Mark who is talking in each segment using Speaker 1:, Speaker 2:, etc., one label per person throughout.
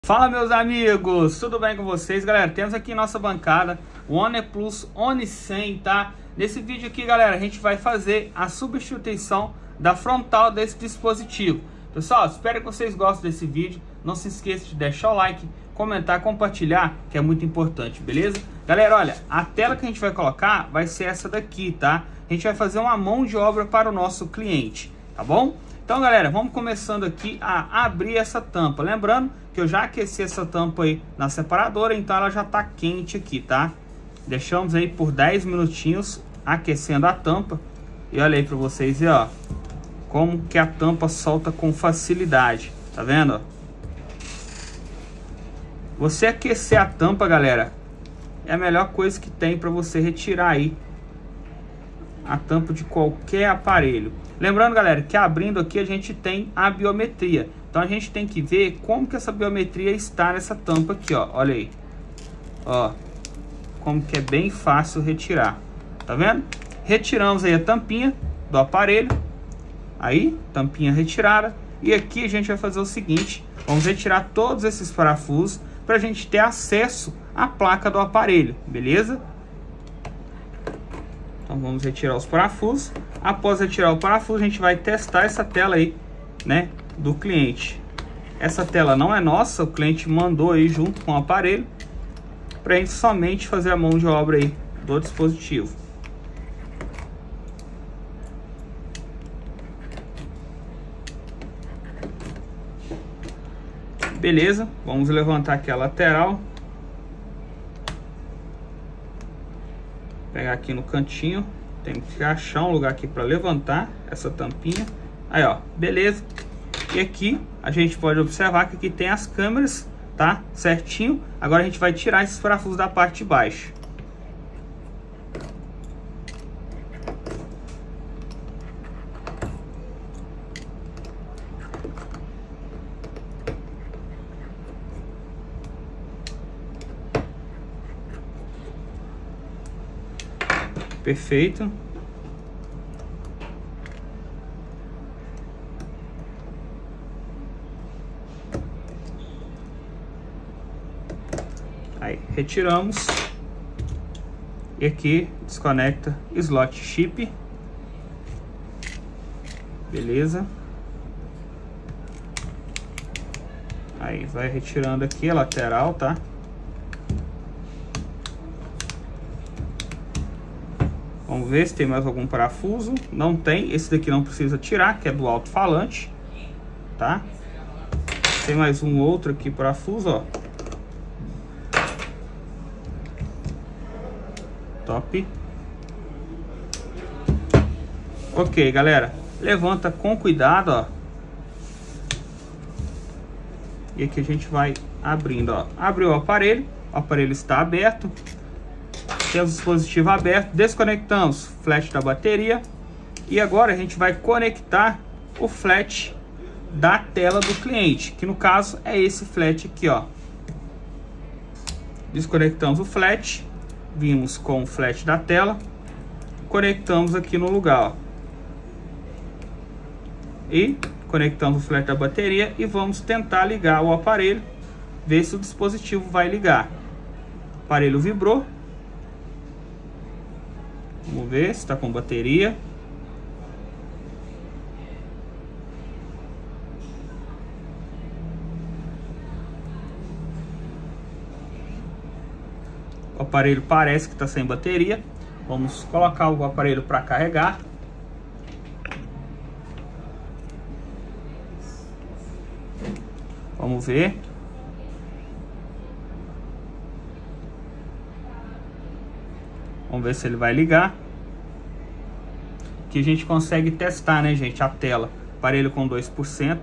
Speaker 1: Fala, meus amigos, tudo bem com vocês? Galera, temos aqui nossa bancada o OnePlus One 100, tá? Nesse vídeo aqui, galera, a gente vai fazer a substituição da frontal desse dispositivo. Pessoal, espero que vocês gostem desse vídeo. Não se esqueça de deixar o like, comentar, compartilhar, que é muito importante, beleza? Galera, olha, a tela que a gente vai colocar vai ser essa daqui, tá? A gente vai fazer uma mão de obra para o nosso cliente, tá bom? Então, galera, vamos começando aqui a abrir essa tampa. Lembrando que eu já aqueci essa tampa aí na separadora, então ela já tá quente aqui, tá? Deixamos aí por 10 minutinhos aquecendo a tampa. E olha aí para vocês verem, ó, como que a tampa solta com facilidade. Tá vendo, ó? Você aquecer a tampa, galera, é a melhor coisa que tem para você retirar aí a tampa de qualquer aparelho. Lembrando, galera, que abrindo aqui a gente tem a biometria. Então a gente tem que ver como que essa biometria está nessa tampa aqui, ó. Olha aí. Ó, como que é bem fácil retirar. Tá vendo? Retiramos aí a tampinha do aparelho. Aí, tampinha retirada. E aqui a gente vai fazer o seguinte. Vamos retirar todos esses parafusos para a gente ter acesso à placa do aparelho. Beleza? Então vamos retirar os parafusos. Após retirar o parafuso, a gente vai testar essa tela aí, né, do cliente. Essa tela não é nossa, o cliente mandou aí junto com o aparelho, para a gente somente fazer a mão de obra aí do dispositivo. Beleza, vamos levantar aqui a lateral. Pegar aqui no cantinho. Tem que achar um lugar aqui para levantar essa tampinha. Aí, ó, beleza. E aqui a gente pode observar que aqui tem as câmeras, tá? Certinho. Agora a gente vai tirar esses parafusos da parte de baixo. Perfeito. Aí, retiramos. E aqui desconecta slot chip. Beleza. Aí, vai retirando aqui a lateral, tá? Vamos ver se tem mais algum parafuso. Não tem. Esse daqui não precisa tirar, que é do alto-falante, tá? Tem mais um outro aqui, parafuso, ó. Top. Ok, galera. Levanta com cuidado, ó. E aqui a gente vai abrindo, ó. Abriu o aparelho está aberto. Temos o dispositivo aberto, desconectamos o flash da bateria e agora a gente vai conectar o flash da tela do cliente, que no caso é esse flash aqui, ó. Desconectamos o flash, vimos com o flash da tela, conectamos aqui no lugar, ó. E conectamos o flash da bateria e vamos tentar ligar o aparelho, ver se o dispositivo vai ligar. O aparelho vibrou. Vamos ver se está com bateria. O aparelho parece que está sem bateria. Vamos colocar o aparelho para carregar. Vamos ver. Vamos ver se ele vai ligar. Aqui a gente consegue testar, né, gente, a tela. Aparelho com 2%.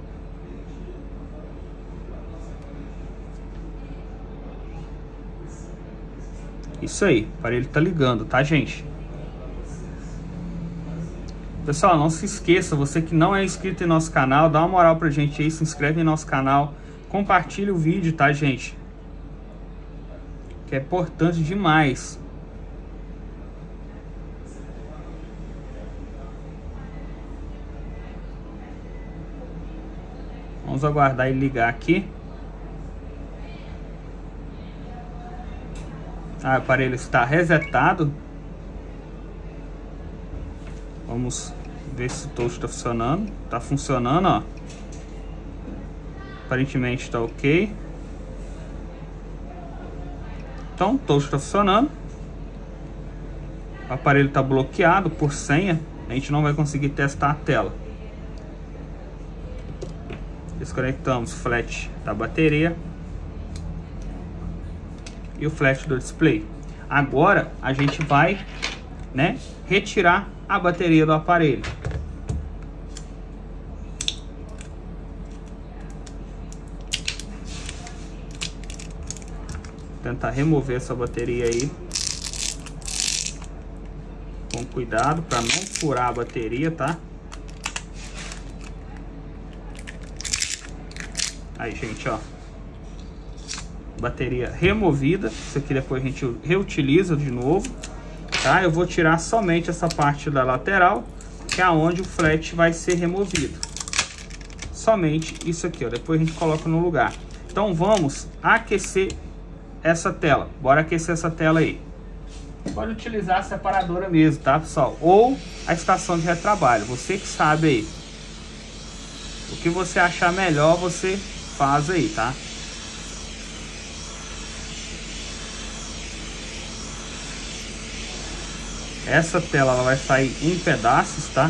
Speaker 1: Isso aí, o aparelho tá ligando, tá, gente? Pessoal, não se esqueça, você que não é inscrito em nosso canal, dá uma moral pra gente aí, se inscreve em nosso canal, compartilha o vídeo, tá, gente? Que é importante demais. Vamos aguardar ele ligar aqui. O aparelho está resetado. Vamos ver se o touch está funcionando. Está funcionando, ó. Aparentemente está ok. Então o touch está funcionando. O aparelho está bloqueado por senha. A gente não vai conseguir testar a tela. Desconectamos o flash da bateria e o flash do display. Agora a gente vai, né, retirar a bateria do aparelho. Tentar remover essa bateria aí com cuidado para não furar a bateria, tá? Aí, gente, ó, bateria removida. Isso aqui depois a gente reutiliza de novo, tá? Eu vou tirar somente essa parte da lateral, que é onde o flat vai ser removido. Somente isso aqui, ó. Depois a gente coloca no lugar. Então vamos aquecer essa tela. Bora aquecer essa tela aí. Pode utilizar a separadora mesmo, tá, pessoal? Ou a estação de retrabalho. Você que sabe aí. O que você achar melhor, você faz aí, tá? Essa tela ela vai sair em pedaços, tá?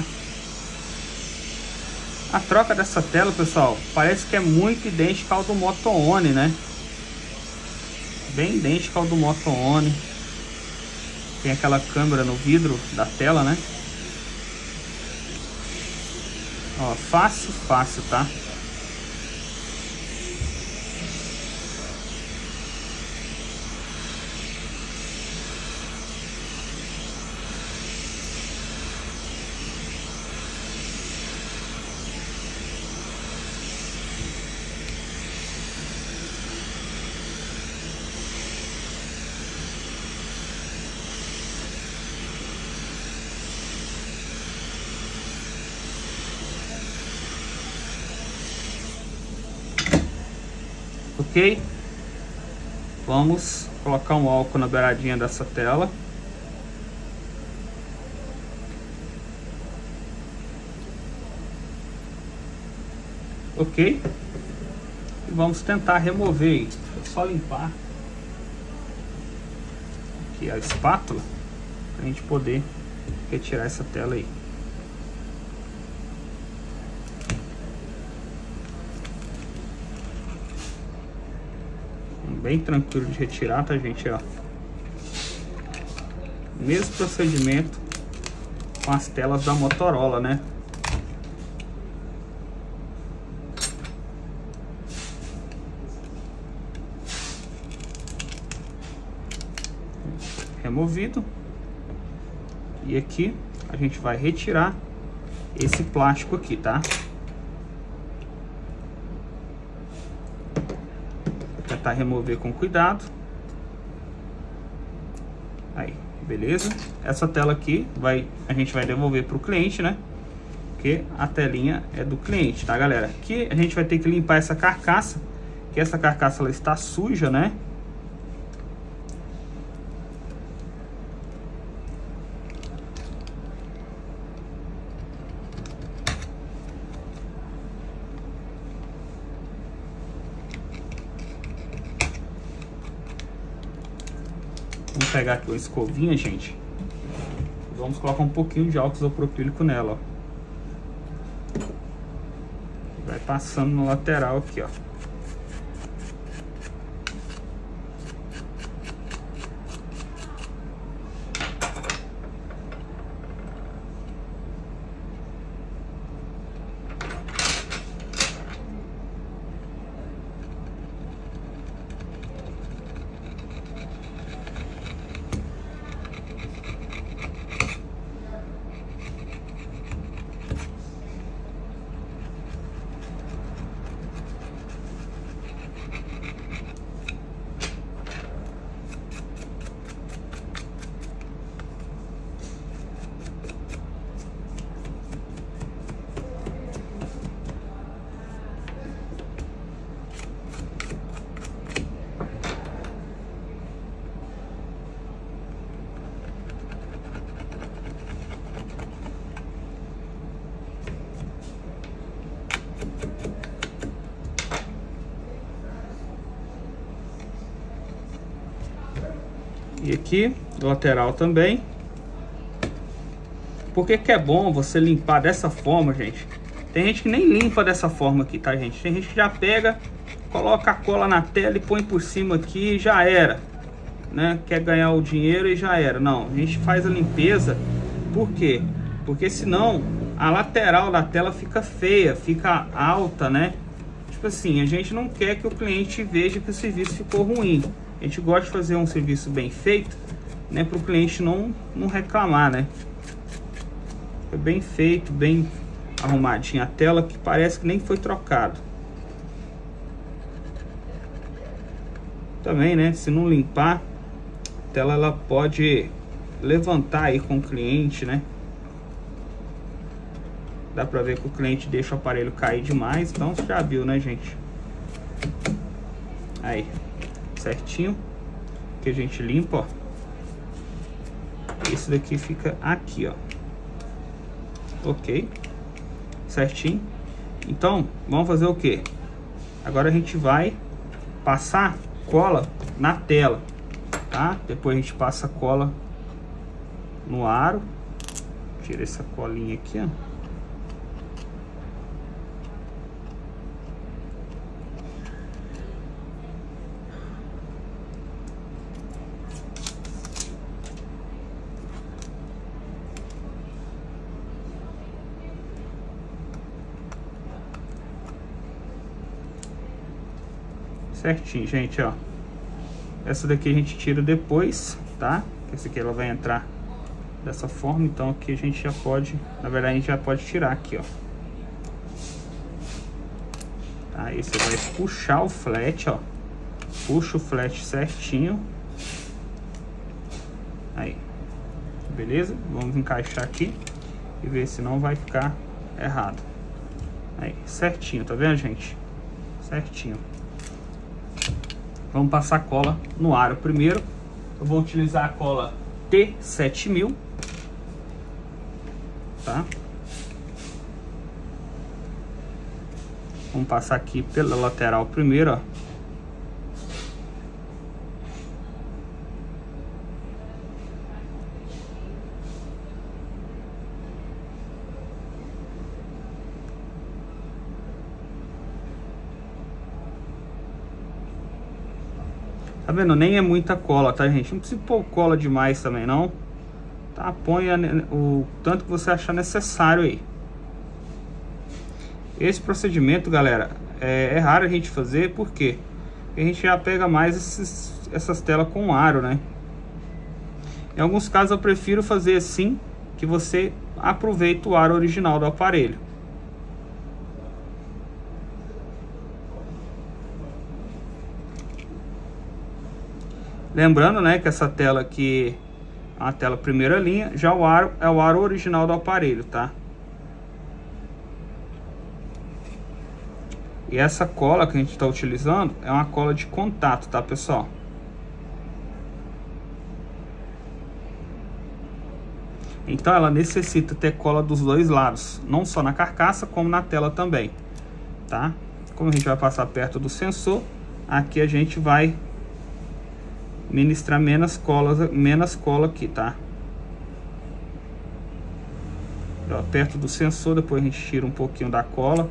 Speaker 1: A troca dessa tela, pessoal, parece que é muito idêntica ao do Moto One, né? Bem idêntica ao do Moto One. Tem aquela câmera no vidro da tela, né? Ó, fácil, fácil, tá? Ok? Vamos colocar um álcool na beiradinha dessa tela. Ok? E vamos tentar remover. É só limpar aqui a espátula para a gente poder retirar essa tela aí. Bem tranquilo de retirar, tá, gente? Ó, mesmo procedimento com as telas da Motorola, né? Removido. E aqui a gente vai retirar esse plástico aqui, tá? Tentar remover com cuidado. Aí, beleza? Essa tela aqui a gente vai devolver para o cliente, né? Porque a telinha é do cliente, tá, galera? Aqui a gente vai ter que limpar essa carcaça, que essa carcaça ela está suja, né? Vamos pegar aqui uma escovinha, gente. Vamos colocar um pouquinho de álcool isopropílico nela, ó. Vai passando no lateral aqui, ó. E aqui, lateral também. Por que que é bom você limpar dessa forma, gente? Tem gente que nem limpa dessa forma aqui, tá, gente? Tem gente que já pega, coloca a cola na tela e põe por cima aqui e já era, né? Quer ganhar o dinheiro e já era. Não, a gente faz a limpeza. Por quê? Porque senão a lateral da tela fica feia, fica alta, né? Tipo assim, a gente não quer que o cliente veja que o serviço ficou ruim. A gente gosta de fazer um serviço bem feito, né? Para o cliente não reclamar, né? É bem feito, bem arrumadinha a tela, que parece que nem foi trocado. Também, né, se não limpar, a tela ela pode levantar aí com o cliente, né? Dá pra ver que o cliente deixa o aparelho cair demais, então você já viu, né, gente? Aí, certinho, que a gente limpa, ó. Esse daqui fica aqui, ó. Ok, certinho. Então vamos fazer o que? Agora a gente vai passar cola na tela, tá? Depois a gente passa cola no aro. Tira essa colinha aqui, ó. Certinho, gente, ó. Essa daqui a gente tira depois, tá? Essa aqui ela vai entrar dessa forma, então aqui a gente já pode, na verdade a gente já pode tirar aqui, ó. Aí você vai puxar o flat, ó. Puxa o flat certinho. Aí. Beleza? Vamos encaixar aqui e ver se não vai ficar errado. Aí, certinho, tá vendo, gente? Certinho. Vamos passar cola no aro primeiro. Eu vou utilizar a cola T7000, tá? Vamos passar aqui pela lateral primeiro, ó. Tá vendo? Nem é muita cola, tá, gente? Não precisa pôr cola demais também, não. Tá? Põe o tanto que você achar necessário aí. Esse procedimento, galera, é raro a gente fazer, porque a gente já pega mais essas telas com aro, né? Em alguns casos eu prefiro fazer assim, que você aproveita o aro original do aparelho. Lembrando, né, que essa tela aqui é uma tela primeira linha, já o aro é o aro original do aparelho, tá? E essa cola que a gente está utilizando é uma cola de contato, tá, pessoal? Então ela necessita ter cola dos dois lados, não só na carcaça, como na tela também, tá? Como a gente vai passar perto do sensor, aqui a gente vai ministrar menos cola aqui, tá? Ó, perto do sensor, depois a gente tira um pouquinho da cola.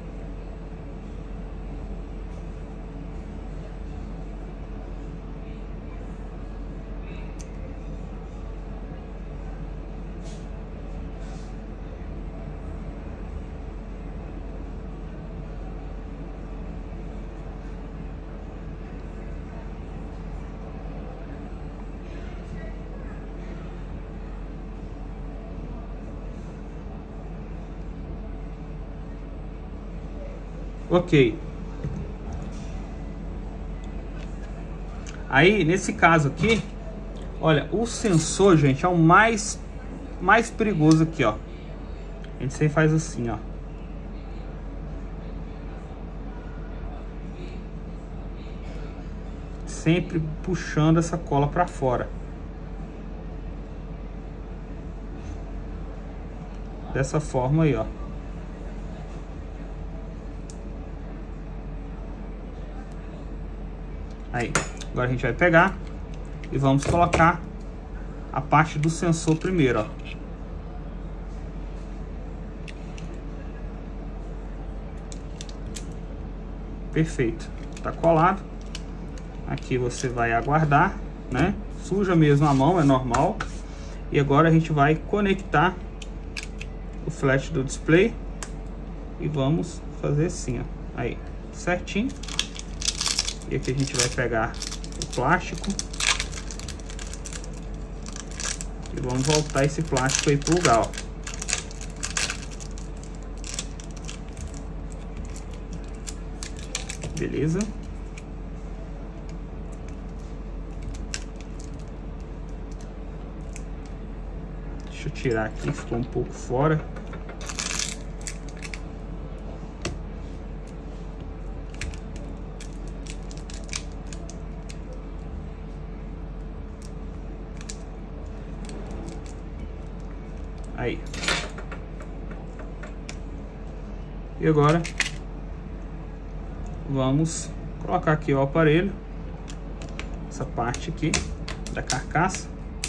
Speaker 1: Ok. Aí, nesse caso aqui, olha, o sensor, gente, é o mais perigoso aqui, ó. A gente sempre faz assim, ó. Sempre puxando essa cola pra fora. Dessa forma aí, ó. Aí, agora a gente vai pegar e vamos colocar a parte do sensor primeiro, ó. Perfeito, tá colado. Aqui você vai aguardar, né? Suja mesmo a mão, é normal. E agora a gente vai conectar o flash do display e vamos fazer assim, ó. Aí, certinho. E aqui a gente vai pegar o plástico e vamos voltar esse plástico aí pro lugar, ó. Beleza? Deixa eu tirar aqui, ficou um pouco fora. Aí. E agora vamos colocar aqui o aparelho, essa parte aqui da carcaça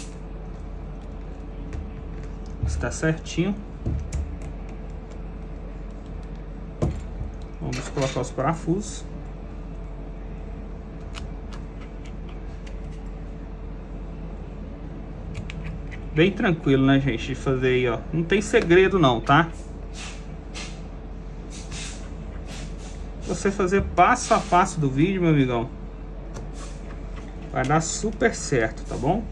Speaker 1: está certinho. Vamos colocar os parafusos. Bem tranquilo, né, gente, de fazer aí, ó. Não tem segredo não, tá? Você fazer passo a passo do vídeo, meu amigão, vai dar super certo, tá bom?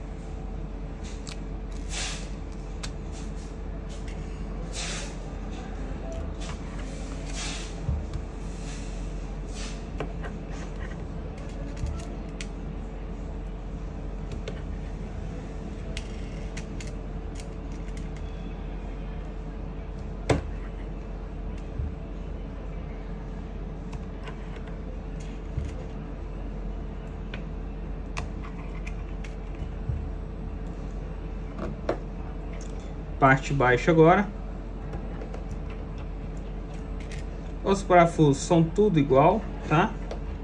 Speaker 1: Parte baixa agora. Os parafusos são tudo igual, tá?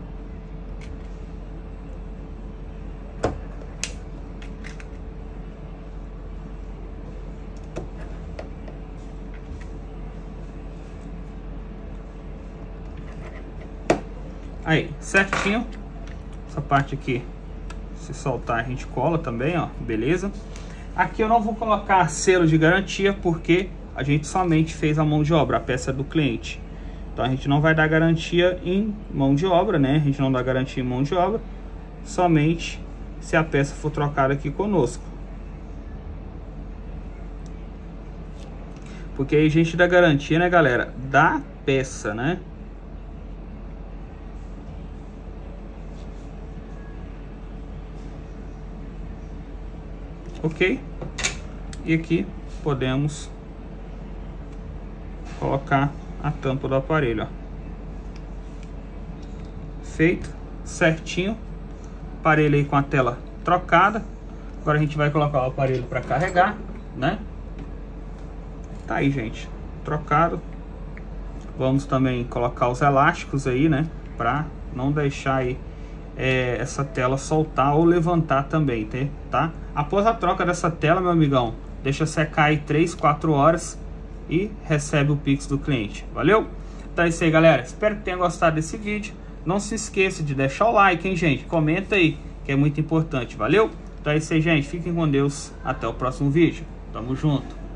Speaker 1: Aí, certinho. Essa parte aqui, se soltar a gente cola também, ó, beleza? Aqui eu não vou colocar selo de garantia porque a gente somente fez a mão de obra, a peça é do cliente. Então a gente não vai dar garantia em mão de obra, né? A gente não dá garantia em mão de obra, somente se a peça for trocada aqui conosco. Porque aí a gente dá garantia, né, galera, da peça, né? Ok, e aqui podemos colocar a tampa do aparelho, ó. Feito, certinho. Aparelho aí com a tela trocada. Agora a gente vai colocar o aparelho para carregar, né? Tá aí, gente, trocado. Vamos também colocar os elásticos aí, né, para não deixar aí essa tela soltar ou levantar também, tá? Após a troca dessa tela, meu amigão, deixa secar aí 3, 4 horas e recebe o Pix do cliente. Valeu? Então é isso aí, galera. Espero que tenha gostado desse vídeo. Não se esqueça de deixar o like, hein, gente? Comenta aí, que é muito importante. Valeu? Então é isso aí, gente. Fiquem com Deus. Até o próximo vídeo. Tamo junto.